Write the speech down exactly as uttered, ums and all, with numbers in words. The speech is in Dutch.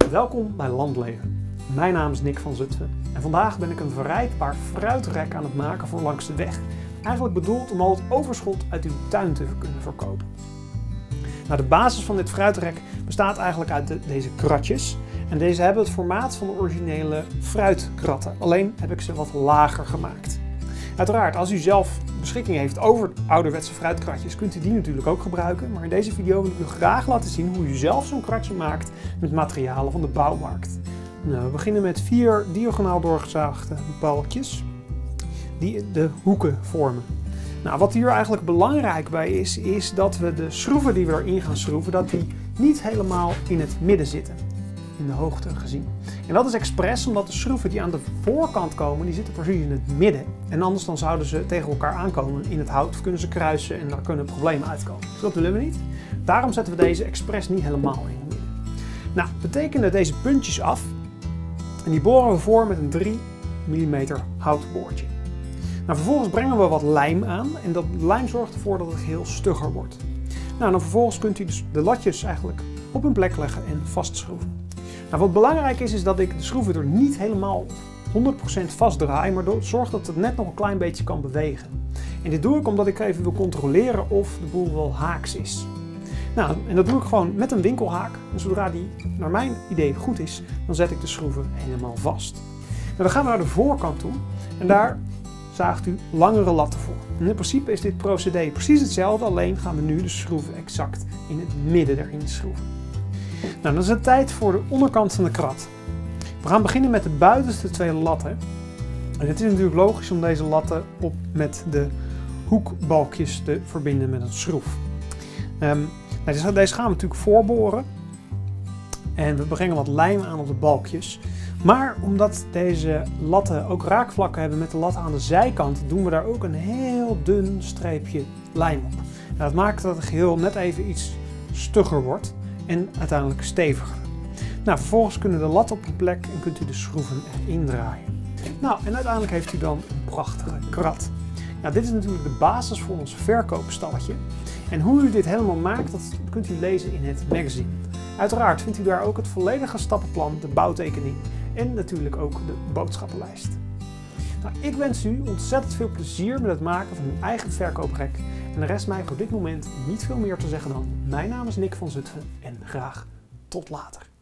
Welkom bij Landleven. Mijn naam is Nick van Zutphen en vandaag ben ik een verrijdbaar fruitrek aan het maken voor langs de weg. Eigenlijk bedoeld om al het overschot uit uw tuin te kunnen verkopen. Nou, de basis van dit fruitrek bestaat eigenlijk uit de, deze kratjes. En deze hebben het formaat van de originele fruitkratten. Alleen heb ik ze wat lager gemaakt. Uiteraard, als u zelf beschikking heeft over ouderwetse fruitkratjes, kunt u die natuurlijk ook gebruiken. Maar in deze video wil ik u graag laten zien hoe u zelf zo'n kratje maakt met materialen van de bouwmarkt. Nou, we beginnen met vier diagonaal doorgezaagde balkjes die de hoeken vormen. Nou, wat hier eigenlijk belangrijk bij is, is dat we de schroeven die we erin gaan schroeven, dat die niet helemaal in het midden zitten. In de hoogte gezien. En dat is expres omdat de schroeven die aan de voorkant komen, die zitten precies in het midden. En anders dan zouden ze tegen elkaar aankomen in het hout, of kunnen ze kruisen en daar kunnen problemen uitkomen. Dus dat willen we niet. Daarom zetten we deze expres niet helemaal in het midden. Nou, we tekenen deze puntjes af en die boren we voor met een drie millimeter houtboortje. Nou, vervolgens brengen we wat lijm aan en dat lijm zorgt ervoor dat het heel stugger wordt. Nou, dan vervolgens kunt u dus de latjes eigenlijk op hun plek leggen en vastschroeven. Nou, wat belangrijk is, is dat ik de schroeven er niet helemaal honderd procent vast draai, maar zorg dat het net nog een klein beetje kan bewegen. En dit doe ik omdat ik even wil controleren of de boel wel haaks is. Nou, en dat doe ik gewoon met een winkelhaak. En zodra die naar mijn idee goed is, dan zet ik de schroeven helemaal vast. Nou, dan gaan we naar de voorkant toe en daar zaagt u langere latten voor. En in principe is dit procedé precies hetzelfde, alleen gaan we nu de schroeven exact in het midden erin schroeven. Nou, dan is het tijd voor de onderkant van de krat. We gaan beginnen met de buitenste twee latten. En het is natuurlijk logisch om deze latten op met de hoekbalkjes te verbinden met een schroef. Um, nou, deze gaan we natuurlijk voorboren. En we brengen wat lijm aan op de balkjes. Maar omdat deze latten ook raakvlakken hebben met de latten aan de zijkant, doen we daar ook een heel dun streepje lijm op. Nou, dat maakt dat het geheel net even iets stugger wordt en uiteindelijk steviger. Nou, vervolgens kunnen de latten op hun plek en kunt u de schroeven erin draaien. Nou, en uiteindelijk heeft u dan een prachtige krat. Nou, dit is natuurlijk de basis voor ons verkoopstalletje. En hoe u dit helemaal maakt, dat kunt u lezen in het magazine. Uiteraard vindt u daar ook het volledige stappenplan, de bouwtekening en natuurlijk ook de boodschappenlijst. Nou, ik wens u ontzettend veel plezier met het maken van uw eigen verkooprek. En er rest mij voor dit moment niet veel meer te zeggen dan: mijn naam is Nick van Zutphen en graag tot later.